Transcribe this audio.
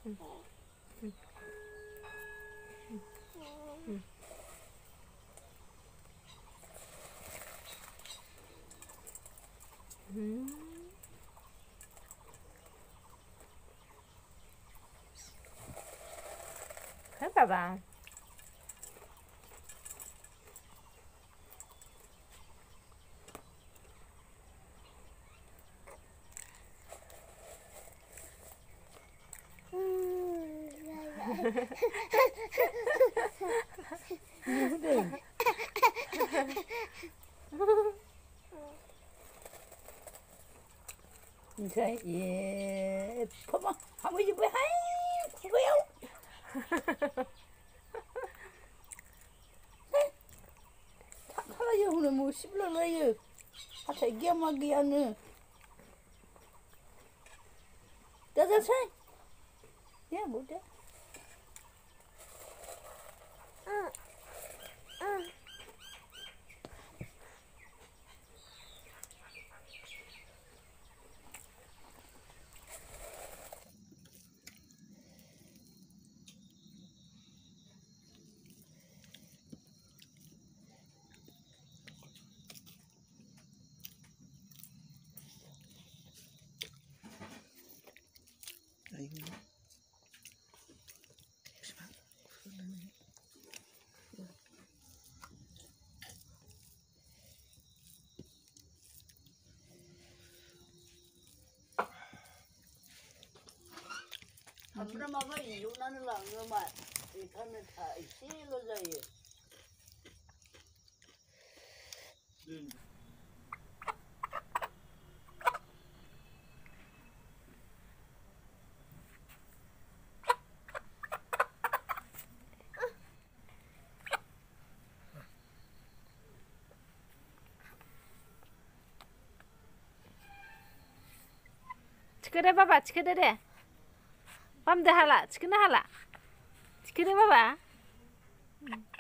봐봐. 인사 예뻐봐. 할머니 뭐야? 아이 그거야. 하나요 오늘 뭐 씹을래요? 하차 기야마기야는. 나자세. 야 뭐래? 아이고. 아무나마가 이혼하는 거 아니면 이খানে 다 실로자예. 치크래 봐봐. 치크래. 밤대 할라. 치크나 할라. 치크래 봐봐.